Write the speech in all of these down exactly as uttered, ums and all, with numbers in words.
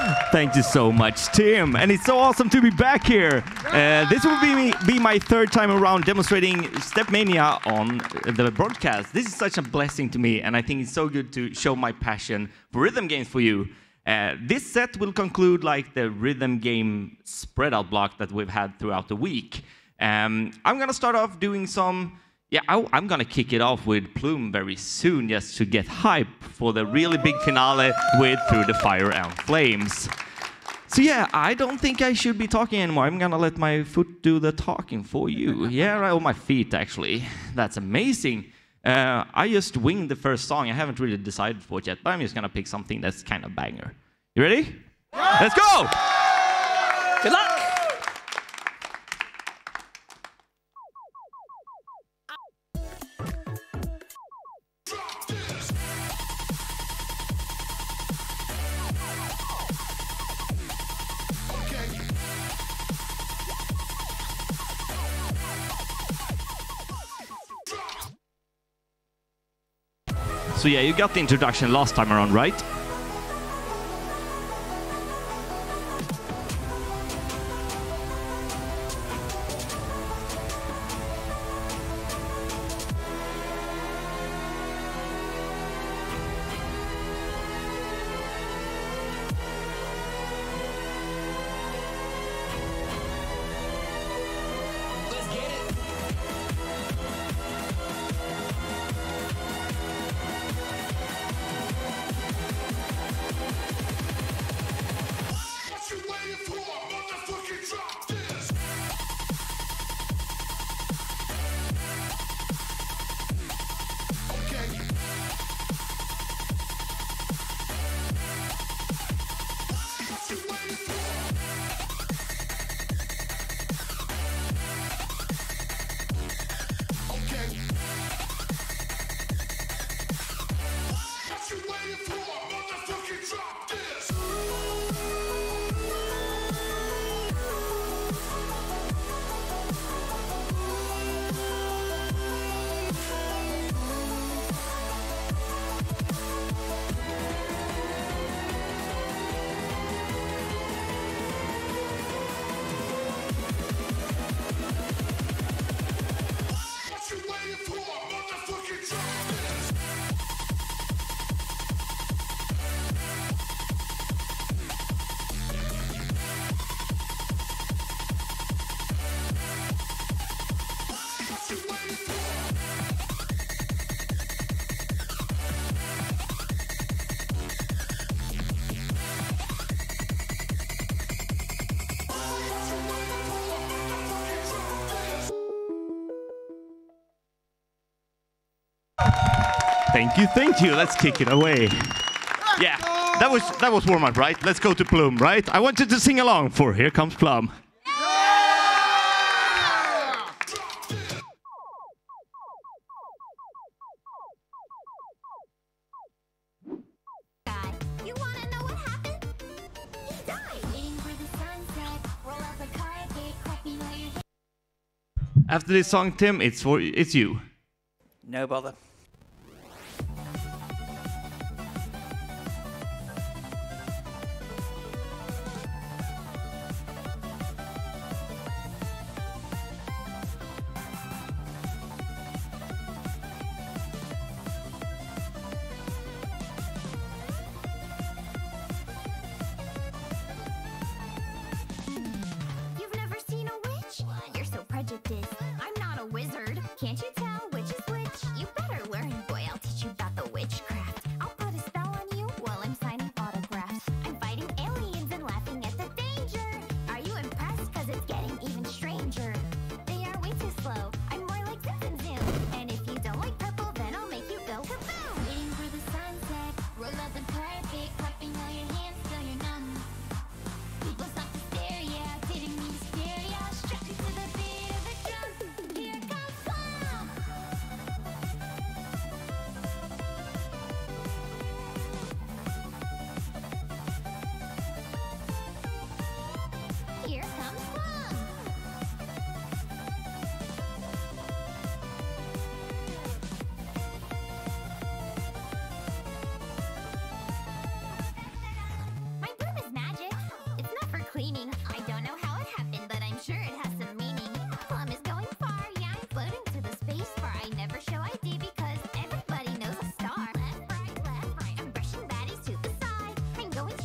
Thank you so much, Tim. And it's so awesome to be back here. Uh, this will be, me, be my third time around demonstrating Stepmania on the broadcast. This is such a blessing to me, and I think it's so good to show my passion for rhythm games for you. Uh, this set will conclude like the rhythm game spread out block that we've had throughout the week. Um, I'm going to start off doing some... Yeah, I, I'm going to kick it off with Plume very soon, just to get hype for the really big finale with Through the Fire and Flames. So yeah, I don't think I should be talking anymore. I'm going to let my foot do the talking for you. Yeah, right, or my feet, actually. That's amazing. Uh, I just winged the first song. I haven't really decided for it yet, but I'm just going to pick something that's kind of banger. You ready? Yeah. Let's go! Good luck! So yeah, you got the introduction last time around, right? Thank you, thank you. Let's kick it away. Yeah, that was that was warm up, right? Let's go to Plume, right? I want you to sing along for Here Comes Plum. After this song, Tim, it's for it's you. No bother. You've never seen a witch? You're so prejudiced. I'm not a wizard. Can't you tell which is which? You better learn, boy. I'll teach you about the witchcraft. I'll put a spell on you while I'm signing autographs. I'm fighting aliens and laughing at the danger. Are you impressed? Cause it's getting even stranger. They are way too slow. I'm more like Zip and Zoom. And if you don't like purple, then I'll make you go kaboom. Waiting for the sunset. Roll out the carpet. Clapping all your hands till you're numb. People stop to stare, yeah. Didn't mean to scare ya. Stretching to the beat of the drum. Here comes Plum.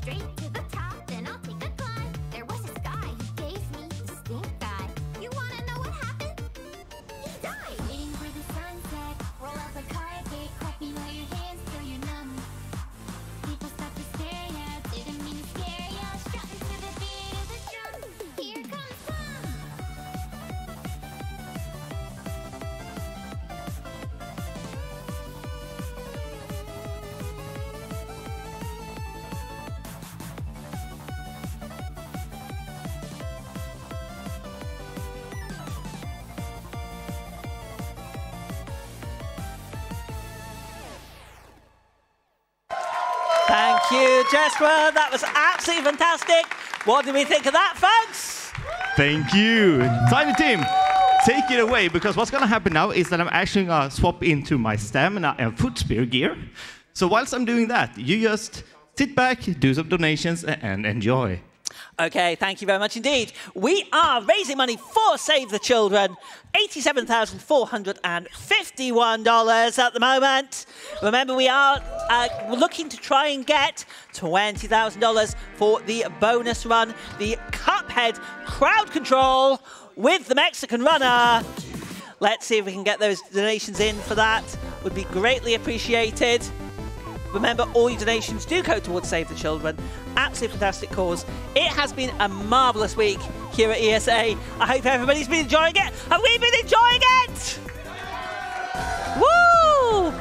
straight to the top, then I'll take a climb. There was this guy who gave me the stink eye. You wanna know what happened? He died. Waiting for the sunset, roll out the car gate, clapping all your hands till you're numb. People start to stare at, didn't mean to scare ya. Shouting to the beat of the drum. Here comes some. Thank you, Jesper. That was absolutely fantastic. What did we think of that, folks? Thank you. Tiny Tim, take it away, because what's going to happen now is that I'm actually going to swap into my stamina and foot spear gear. So whilst I'm doing that, you just sit back, do some donations, and enjoy. Okay, thank you very much indeed. We are raising money for Save the Children, eighty-seven thousand four hundred fifty-one dollars at the moment. Remember, we are uh, looking to try and get twenty thousand dollars for the bonus run, the Cuphead crowd control with the Mexican runner. Let's see if we can get those donations in for that. Would be greatly appreciated. Remember, all your donations do go towards Save the Children. Absolutely fantastic cause. It has been a marvellous week here at E S A. I hope everybody's been enjoying it. Have we been enjoying it? Woo!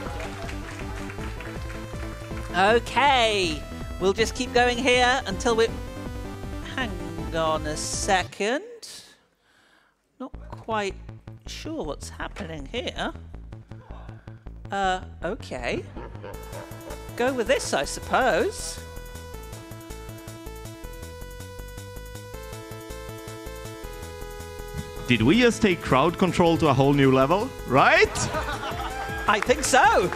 Okay. We'll just keep going here until we... Hang on a second. Not quite sure what's happening here. Uh, okay. Go with this, I suppose. Did we just take crowd control to a whole new level, right? I think so.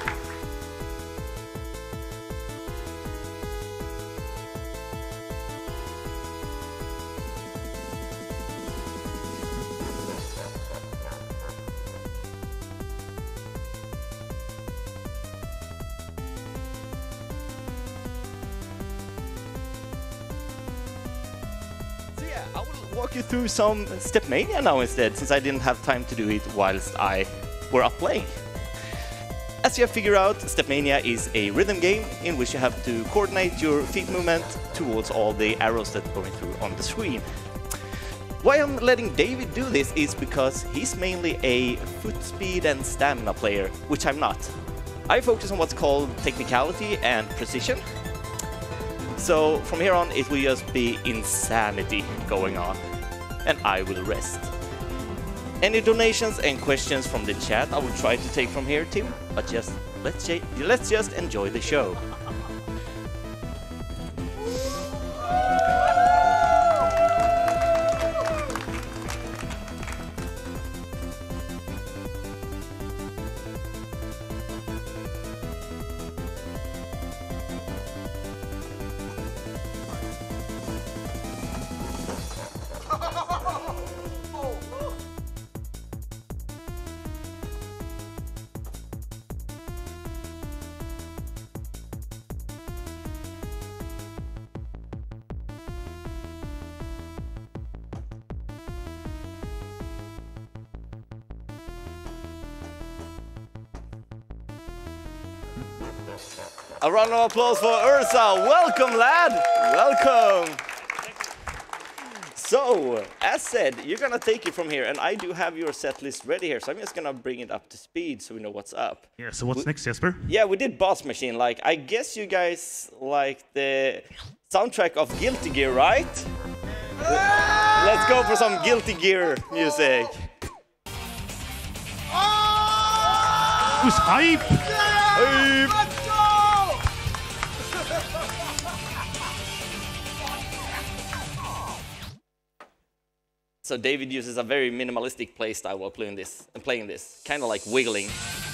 I will walk you through some Stepmania now instead, since I didn't have time to do it whilst I were up playing. As you have figured out, Stepmania is a rhythm game in which you have to coordinate your feet movement towards all the arrows that are going through on the screen. Why I'm letting David do this is because he's mainly a foot speed and stamina player, which I'm not. I focus on what's called technicality and precision. So from here on, it will just be insanity going on, and I will rest. Any donations and questions from the chat I will try to take from here, Tim, but just let's, j let's just enjoy the show. A round of applause for Urza. Welcome, lad. Welcome. So, as said, you're gonna take it from here, and I do have your set list ready here, so I'm just gonna bring it up to speed so we know what's up. Yeah, so what's we, next, Jesper? Yeah, we did Boss Machine. Like, I guess you guys like the soundtrack of Guilty Gear, right? Yeah! Let's go for some Guilty Gear music. Oh! Who's hype? Yeah! Hype! So David uses a very minimalistic playstyle while playing this, and playing this, kind of like wiggling.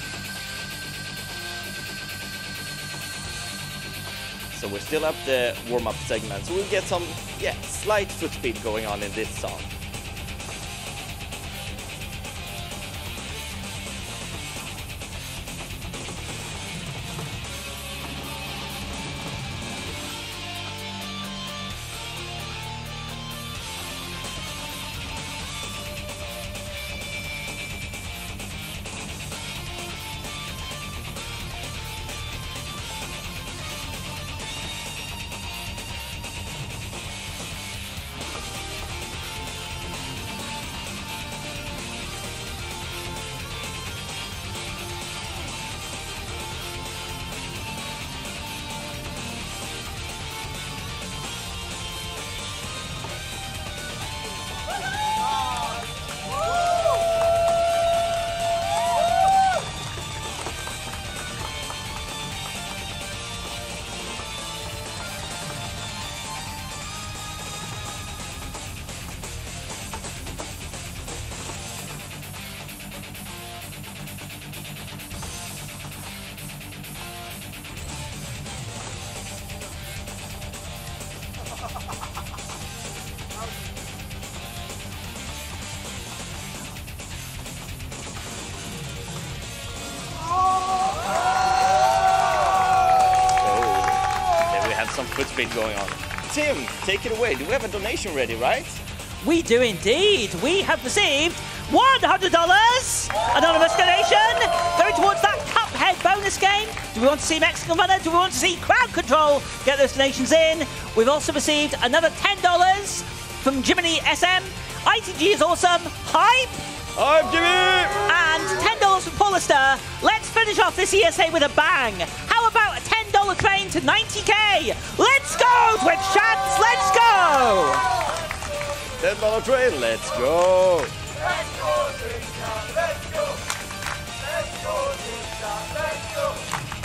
So we're still up the warm-up segment, so we'll get some, yeah, slight foot speed going on in this song. foot speed going on. Tim, take it away. Do we have a donation ready, right? We do indeed. We have received one hundred dollars anonymous donation going towards that Cuphead bonus game. Do we want to see Mexican Runner? Do we want to see Crowd Control? Get those donations in. We've also received another ten dollars from Jiminy S M. I T G is awesome. Hype. Hype, Jimmy! And ten dollars from Paulister. Let's finish off this E S A with a bang. How about a ten dollar claim to ninety K? Let's go, Twitch chats. Let's go. ten dollar train, let's go! Let's go, Trisha, let's go! Let's go, Trisha, let's go!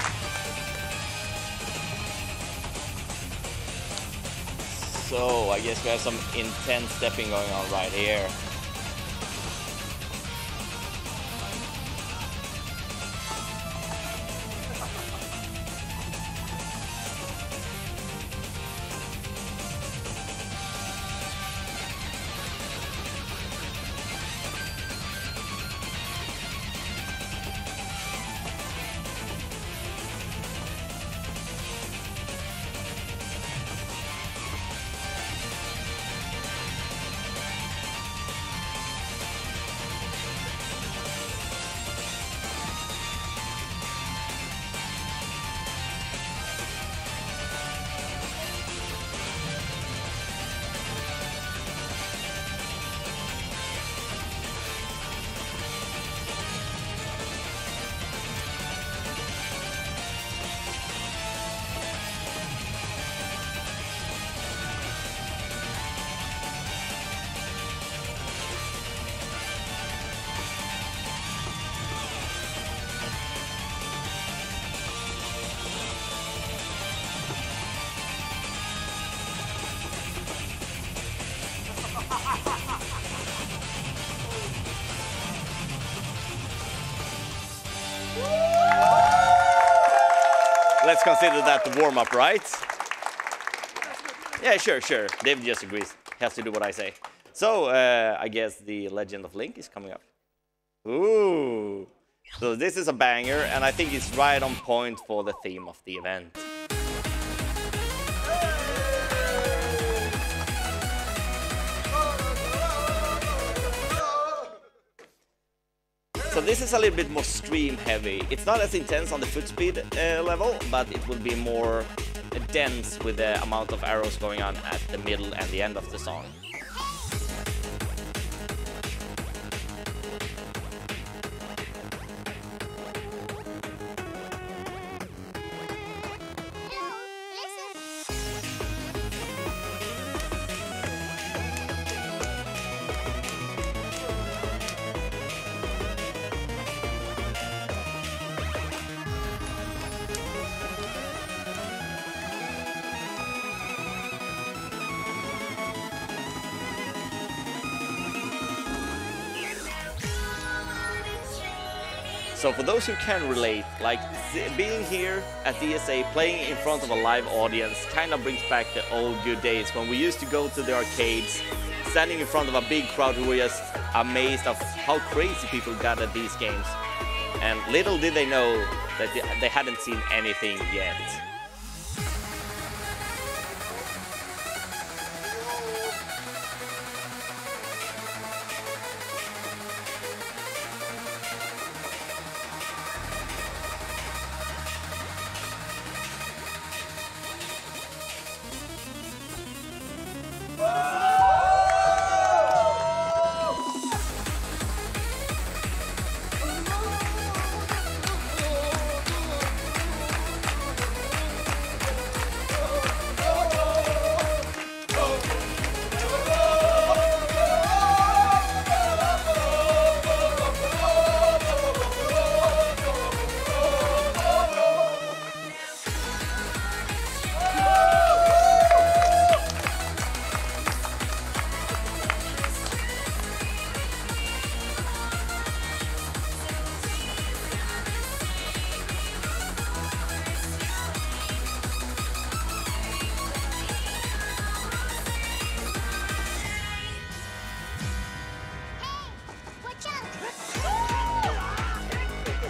So, I guess we have some intense stepping going on right here. Let's consider that the warm-up, right? Yeah, sure, sure. David just agrees. Has to do what I say. So, uh, I guess the Legend of Link is coming up. Ooh. So this is a banger, and I think it's right on point for the theme of the event. So this is a little bit more stream heavy. It's not as intense on the foot speed uh, level, but it will be more uh, dense with the amount of arrows going on at the middle and the end of the song. So for those who can relate, like being here at D S A, playing in front of a live audience, kind of brings back the old good days when we used to go to the arcades, standing in front of a big crowd who were just amazed of how crazy people got at these games. And little did they know that they hadn't seen anything yet.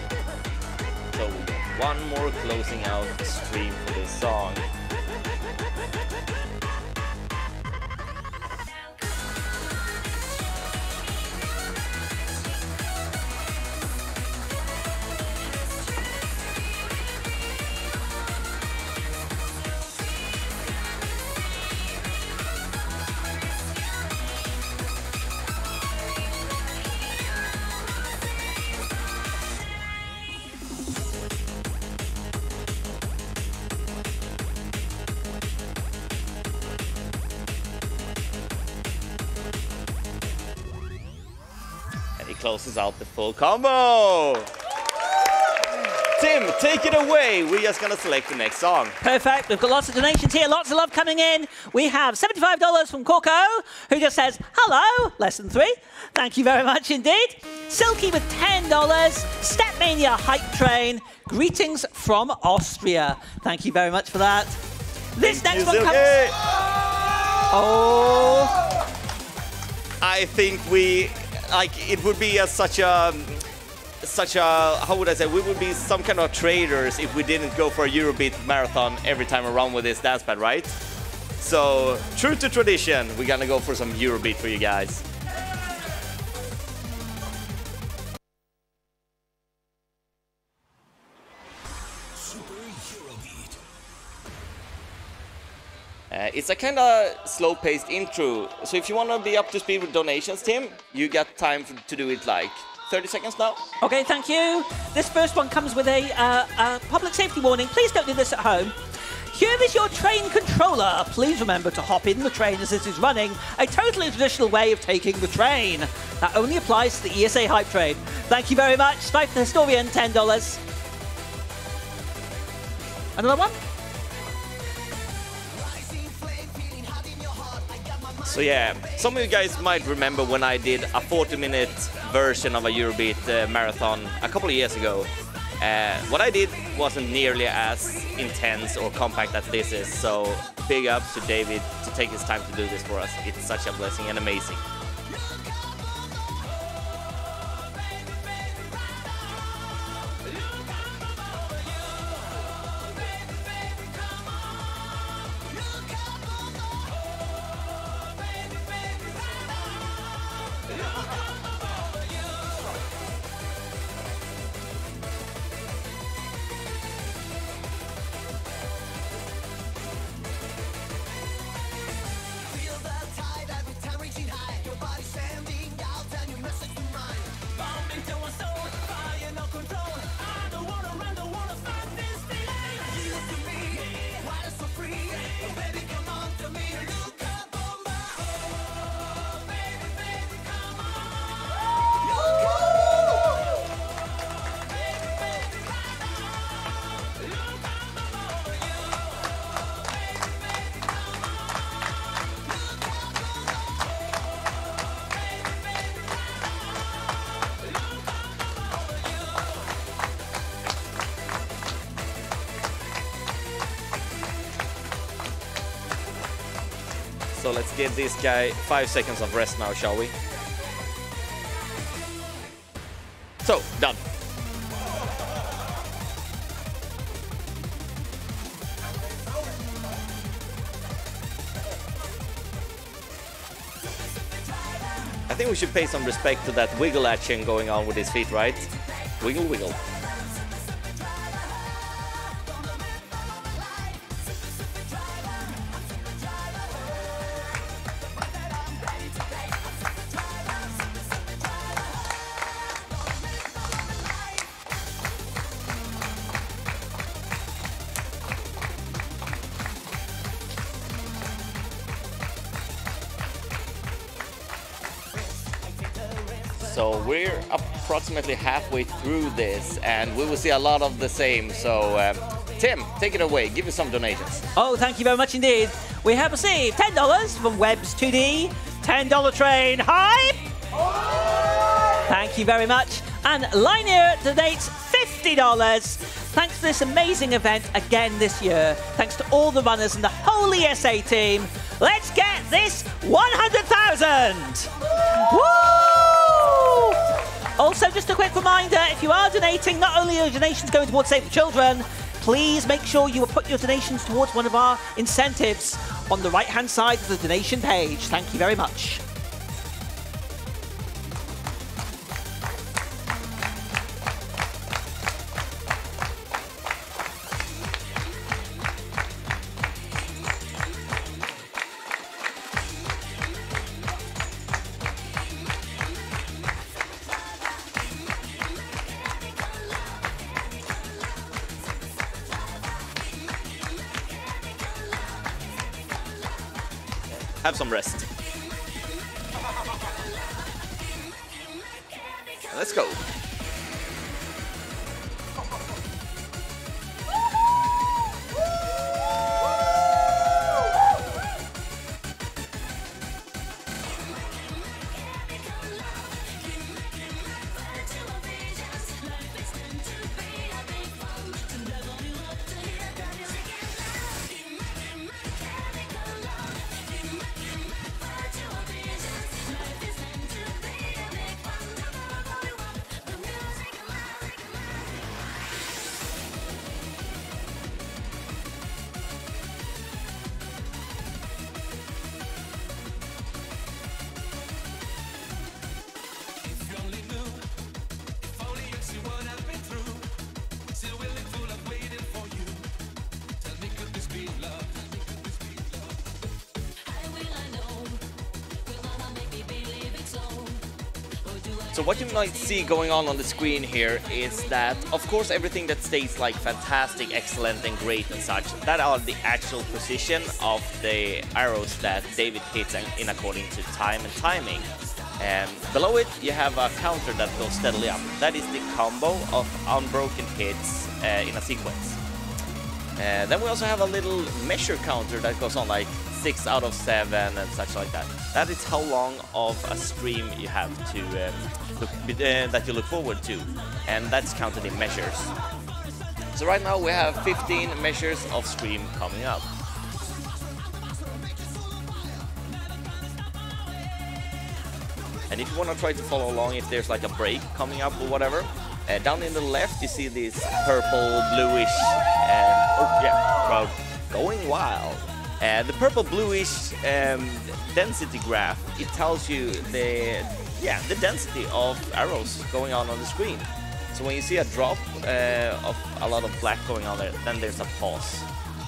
One more closing out stream for this song. closes out the full combo. Tim, take it away. We're just going to select the next song. Perfect. We've got lots of donations here, lots of love coming in. We have seventy-five dollars from Corco, who just says, hello, lesson three. Thank you very much indeed. Silky with ten dollars. Stepmania Hype Train. Greetings from Austria. Thank you very much for that. This Thank next you, one comes... Silky. Oh. I think we, like, it would be a, such a... such a, how would I say, we would be some kind of traders if we didn't go for a Eurobeat marathon every time around with this dance pad, right? So, true to tradition, we're gonna go for some Eurobeat for you guys. Uh, it's a kind of slow-paced intro, so if you want to be up to speed with donations, Tim, you got time for, to do it like thirty seconds now. Okay, thank you. This first one comes with a, uh, a public safety warning. Please don't do this at home. Here is your train controller. Please remember to hop in the train as this is running, a totally traditional way of taking the train. That only applies to the E S A Hype Train. Thank you very much. Strife the Historian, ten dollars. Another one? So yeah, some of you guys might remember when I did a forty minute version of a Eurobeat uh, marathon a couple of years ago. Uh, what I did wasn't nearly as intense or compact as this is, so big ups to David to take his time to do this for us. It's such a blessing and amazing. So let's give this guy five seconds of rest now, shall we? So, done. I think we should pay some respect to that wiggle action going on with his feet, right? Wiggle, wiggle. So we're approximately halfway through this, and we will see a lot of the same. So, um, Tim, take it away. Give us some donations. Oh, thank you very much indeed. We have received ten dollars from Webs two D, ten dollar train hype. Thank you very much. And Linear donates fifty dollars. Thanks to this amazing event again this year. Thanks to all the runners and the whole E S A team. Let's get this one hundred thousand. Woo! Also, just a quick reminder, if you are donating, not only are your donations going towards Save the Children, please make sure you will put your donations towards one of our incentives on the right-hand side of the donation page. Thank you very much. Have some rest. Let's go. So what you might see going on on the screen here is that, of course, everything that stays like fantastic, excellent, and great and such, that are the actual position of the arrows that David hits in according to time and timing. And below it, you have a counter that goes steadily up. That is the combo of unbroken hits uh, in a sequence. Uh, then we also have a little measure counter that goes on like six out of seven and such like that. That is how long of a stream you have to um, look, uh, that you look forward to, and that's counted in measures. So right now we have fifteen measures of stream coming up. And if you want to try to follow along, if there's like a break coming up or whatever, uh, down in the left you see this purple bluish, uh, oh yeah, crowd going wild. Uh, the purple bluish um, density graph, it tells you the yeah the density of arrows going on on the screen. So when you see a drop uh, of a lot of black going on there, then there's a pause.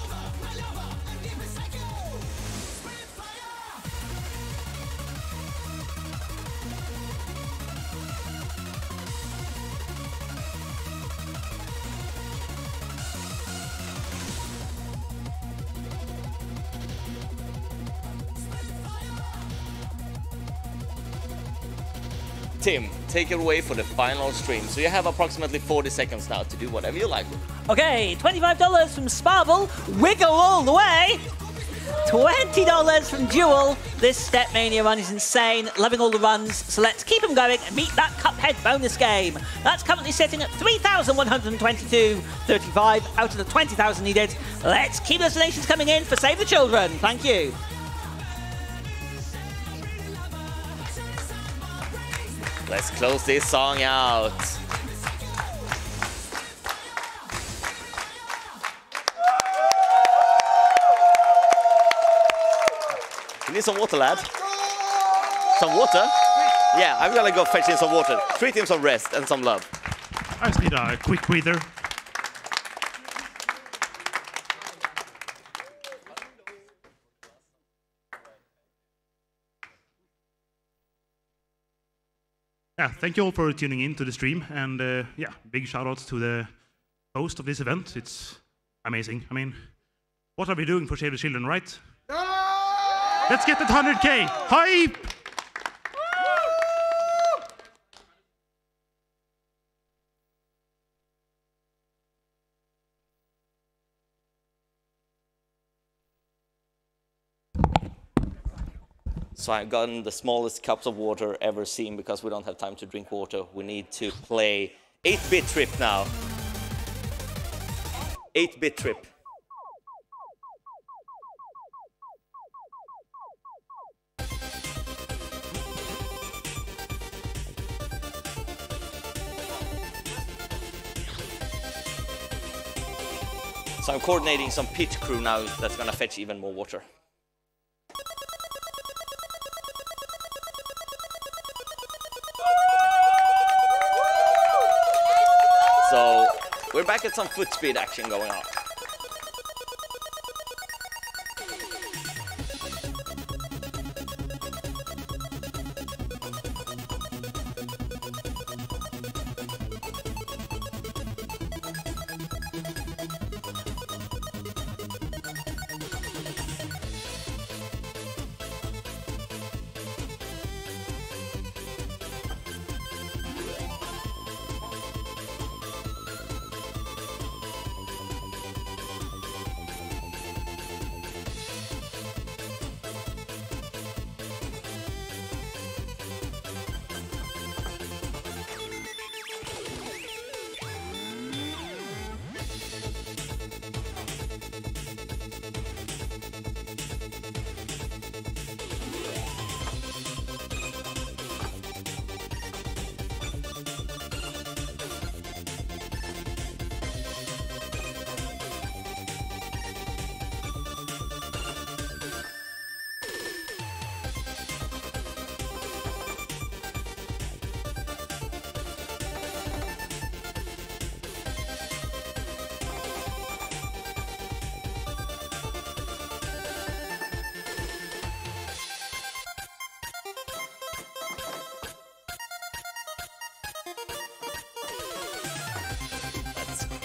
Tim, take it away for the final stream. So you have approximately forty seconds now to do whatever you like with. Okay, twenty-five dollars from Sparble, wiggle all the way. twenty dollars from Jewel. This Stepmania run is insane, loving all the runs, so let's keep them going and meet that Cuphead bonus game. That's currently sitting at three thousand one hundred twenty-two, thirty-five out of the twenty thousand needed. Let's keep those donations coming in for Save the Children. Thank you. Let's close this song out. You need some water, lad? Some water? Yeah, I'm gonna go fetch him some water. Treat him some rest and some love. I just need a quick breather. Yeah, thank you all for tuning in to the stream, and uh, yeah, big shout outs to the host of this event. It's amazing. I mean, what are we doing for Save the Children, right? Let's get that one hundred K! Hype! So I've gotten the smallest cups of water ever seen because we don't have time to drink water. We need to play eight bit Trip now. eight bit Trip. So I'm coordinating some pit crew now that's gonna fetch even more water. So we're back at some foot speed action going on.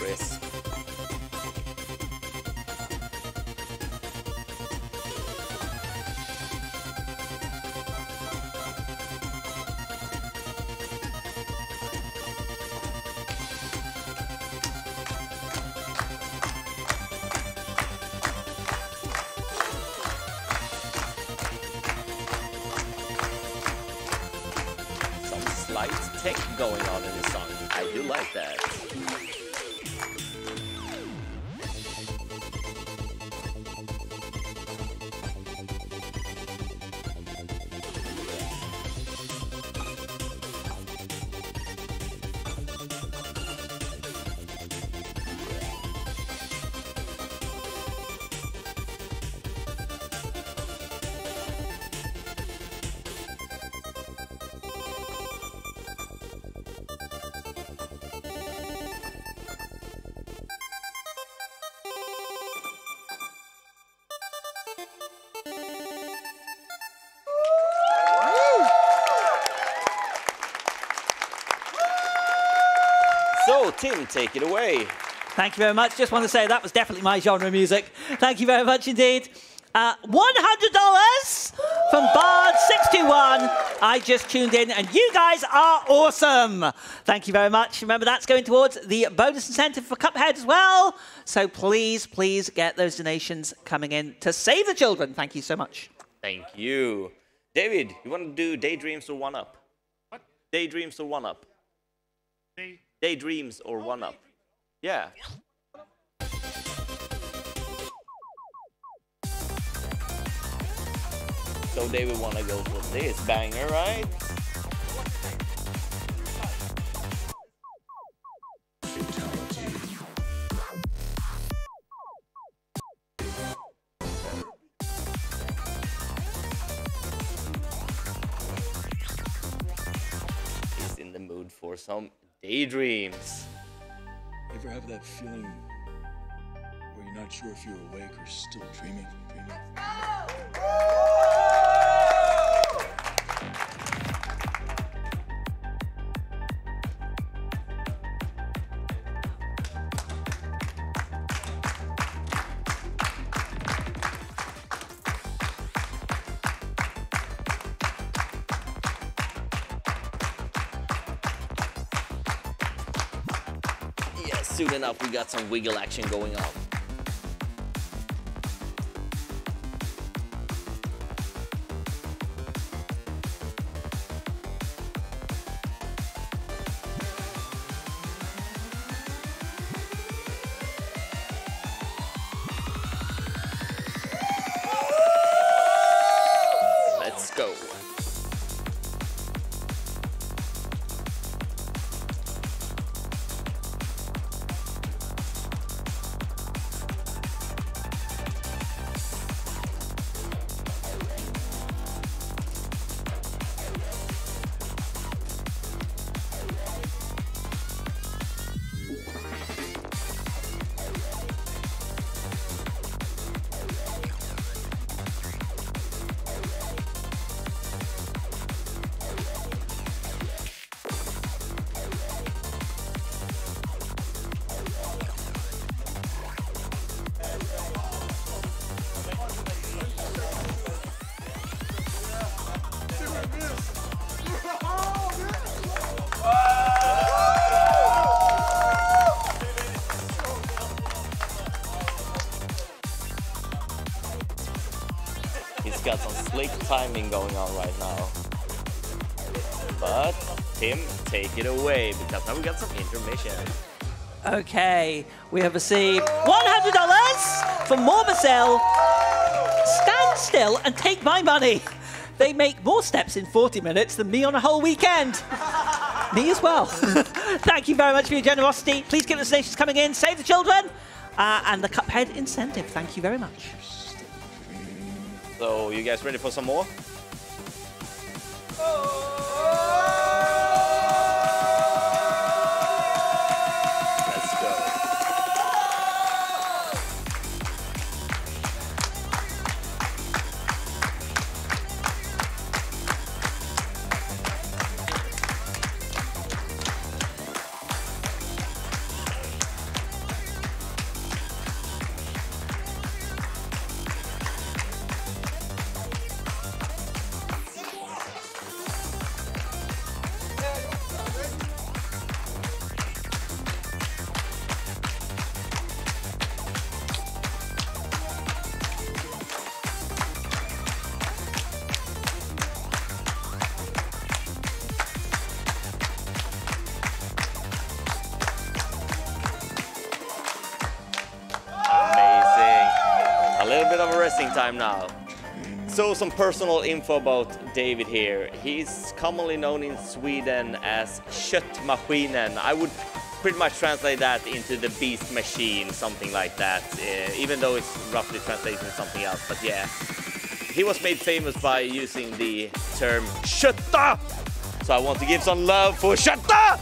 Chris. Slight tech going on in this song. I do like that. So, Tim, take it away. Thank you very much. Just want to say that was definitely my genre of music. Thank you very much indeed. Uh, one hundred dollars from Bard six two one. I just tuned in, and you guys are awesome. Thank you very much. Remember, that's going towards the bonus incentive for Cuphead as well. So please, please get those donations coming in to save the children. Thank you so much. Thank you. David, you want to do Daydreams or One Up? What? Daydreams or One Up? Day. Daydreams or One Up? Yeah. So David wanna go for this banger, right? He's in the mood for some daydreams. Ever have that feeling where you're not sure if you're awake or still dreaming? dreaming? Soon enough, we got some wiggle action going on. Let's go. He's got some slick timing going on right now. But Tim, take it away, because now we got some intermission. Okay, we have received one hundred dollars from Morbicel. Stand still and take my money. They make more steps in forty minutes than me on a whole weekend. Me as well. Thank you very much for your generosity. Please keep the donations coming in. Save the children. Uh, and the Cuphead incentive. Thank you very much. So, you guys ready for some more? Let's go. time now. So some personal info about David here. He's commonly known in Sweden as Köttmaskinen. I would pretty much translate that into the beast machine, something like that, uh, even though it's roughly translated into something else, but yeah. He was made famous by using the term kötta! So I want to give some love for kötta!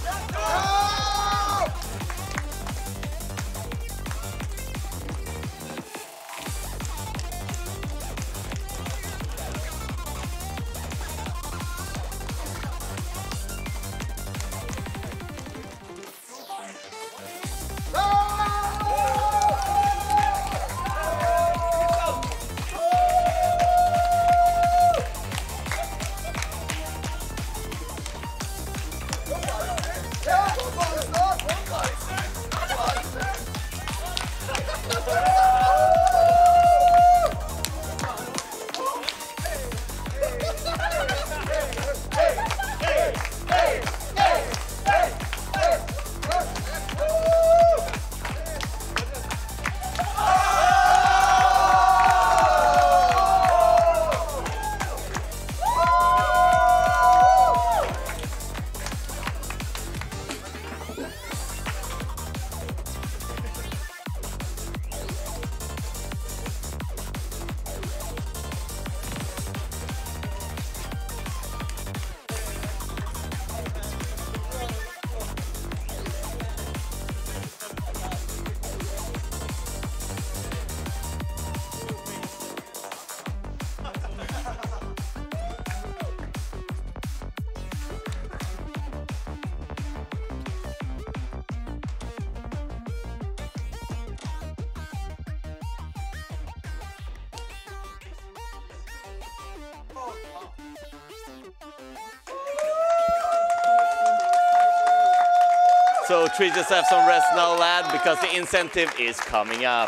So treat yourself some rest now, lad, because the incentive is coming up.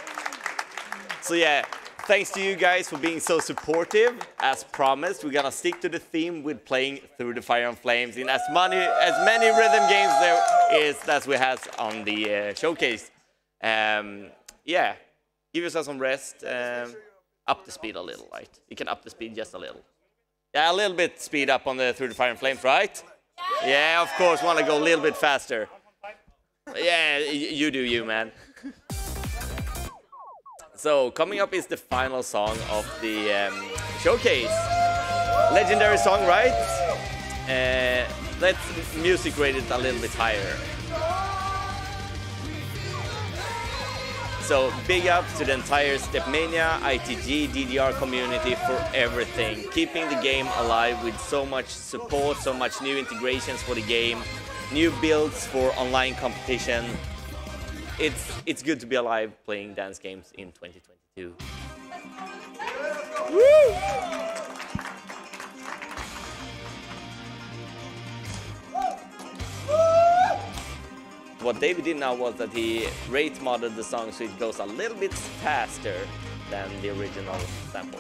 So yeah, thanks to you guys for being so supportive. As promised, we're gonna stick to the theme with playing Through the Fire and Flames in as many as many rhythm games there is as we have on the uh, showcase. Um, yeah, give yourself some rest. Um, up the speed a little, right? You can up the speed just a little. Yeah, a little bit speed up on the Through the Fire and Flames, right? Yeah, of course, want to go a little bit faster. Yeah, you do you, man. So, coming up is the final song of the um, showcase. Legendary song, right? Uh, let's music rate it a little bit higher. So, big up to the entire Stepmania, I T G, D D R community for everything. Keeping the game alive with so much support, so much new integrations for the game, new builds for online competition. It's, it's good to be alive playing dance games in twenty twenty-two. Woo! What David did now was that he rate modded the song so it goes a little bit faster than the original sample.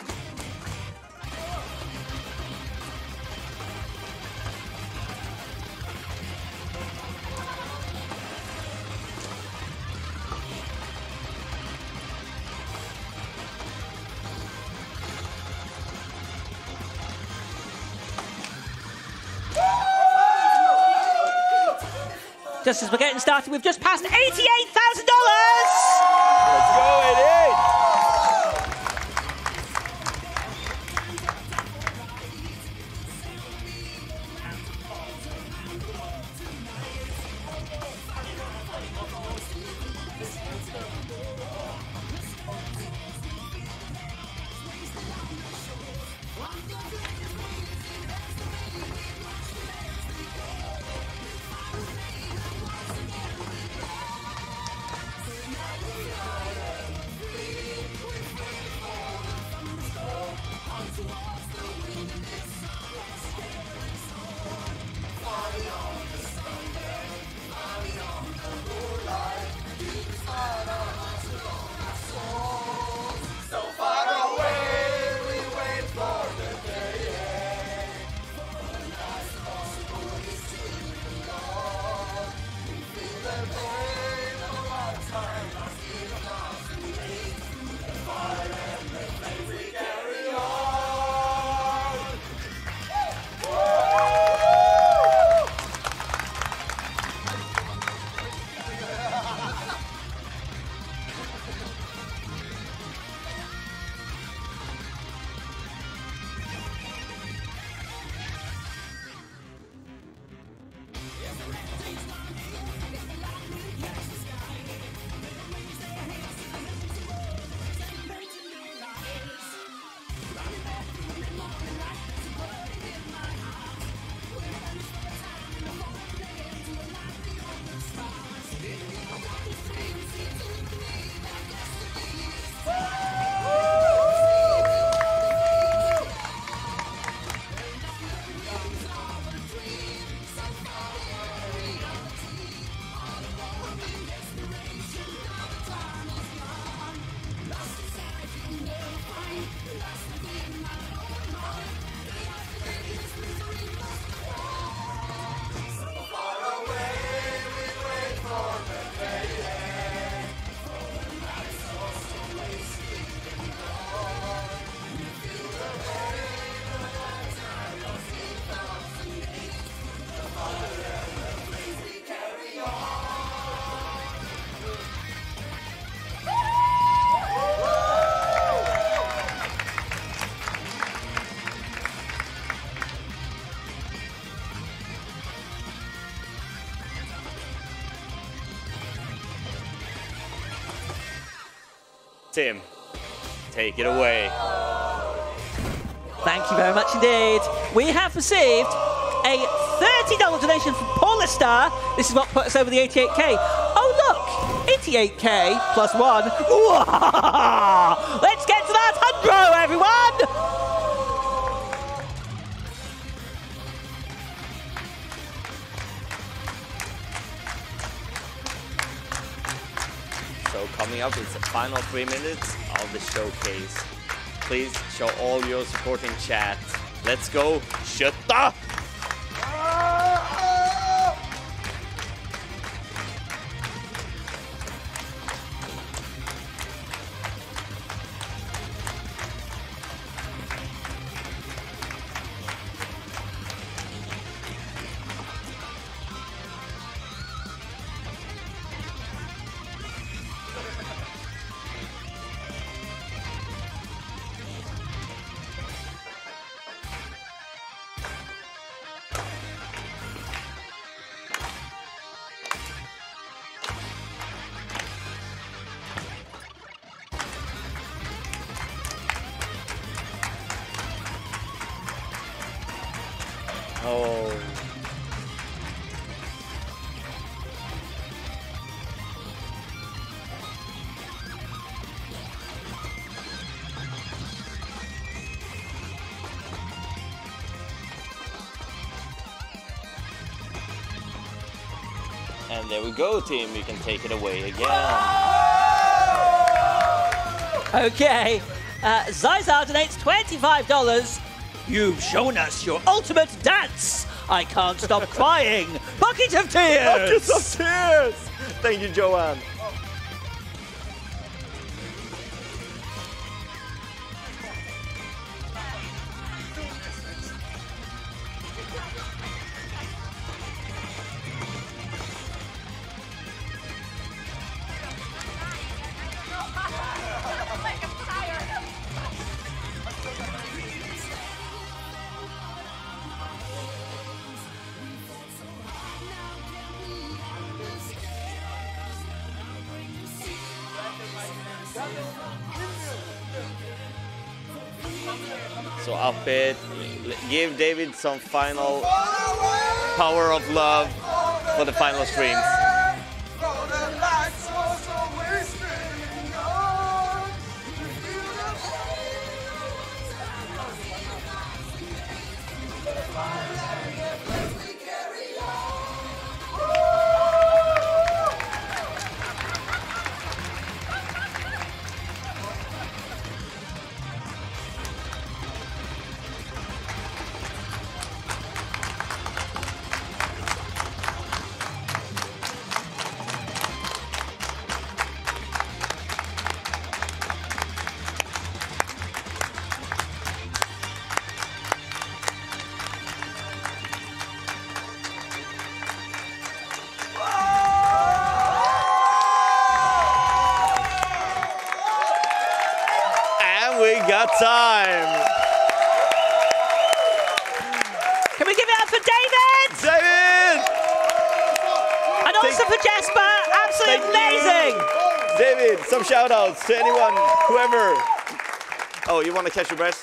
Just as we're getting started, we've just passed eighty-eight thousand dollars! Let's go, eighty-eight! Tim, take it away. Thank you very much indeed. We have received a thirty dollar donation from Paula Star. This is what put us over the eighty-eight K. Oh look, eighty-eight K plus one. Whoa! Let's get to that hundred, everyone! So coming up is the final three minutes of the showcase. Please show all your support in chat. Let's go, Shutta! Oh. And there we go, team. You can take it away again. Okay. Uh, Zizar donates twenty-five dollars. You've shown us your ultimate dance. I can't stop crying. Bucket of tears. Buckets of tears. Thank you, Joanne. So up it, give David some final power of love for the final streams. Got time. Can we give it up for David? David! And also for Jesper. Absolutely amazing. You. David, some shout outs to anyone, whoever. Oh, you want to catch your breath?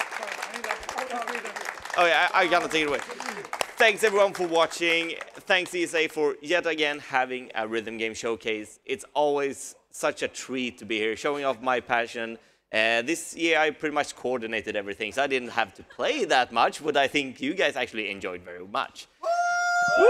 Oh yeah, I, I gotta take it away. Thanks everyone for watching. Thanks E S A for yet again having a rhythm game showcase. It's always such a treat to be here, showing off my passion. Uh, this year I pretty much coordinated everything, so I didn't have to play that much, but I think you guys actually enjoyed very much. Woo!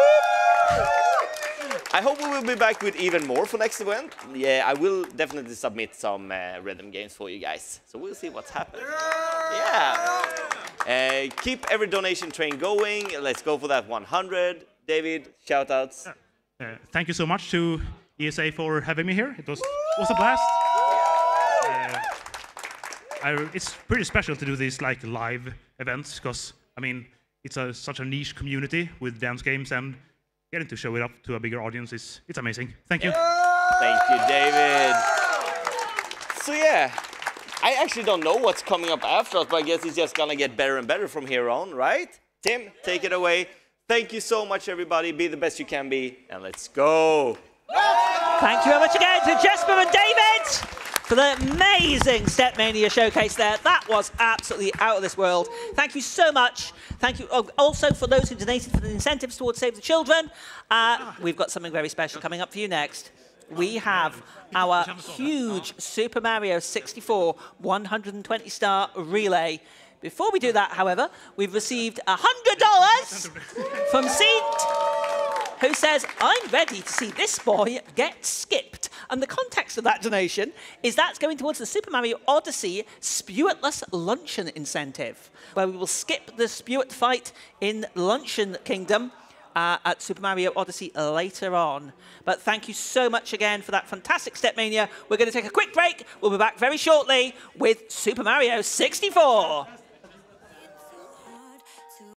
I hope we will be back with even more for next event. Yeah, I will definitely submit some uh, rhythm games for you guys, so we'll see what's happening. Yeah. Uh, keep every donation train going. Let's go for that one hundred. David, shout outs. Uh, thank you so much to E S A for having me here. It was, was a blast. Uh, I, it's pretty special to do these like live events because I mean it's a, such a niche community with dance games, and getting to show it up to a bigger audience is it's amazing. Thank you. Thank you, David. So yeah, I actually don't know what's coming up after us, but I guess it's just gonna get better and better from here on, right? Tim, take it away. Thank you so much, everybody. Be the best you can be, and let's go. Thank you very much again to Jesper and David. for the amazing Stepmania showcase there. That was absolutely out of this world. Thank you so much. Thank you also for those who donated for the incentives towards Save the Children. Uh, we've got something very special coming up for you next. We have our huge Super Mario sixty-four one hundred twenty star relay. Before we do that, however, we've received one hundred dollars from Seat, who says, I'm ready to see this boy get skipped. And the context of that donation is that's going towards the Super Mario Odyssey Spiritless Luncheon incentive, where we will skip the Spirit fight in Luncheon Kingdom uh, at Super Mario Odyssey later on. But thank you so much again for that fantastic Stepmania. We're going to take a quick break. We'll be back very shortly with Super Mario sixty-four.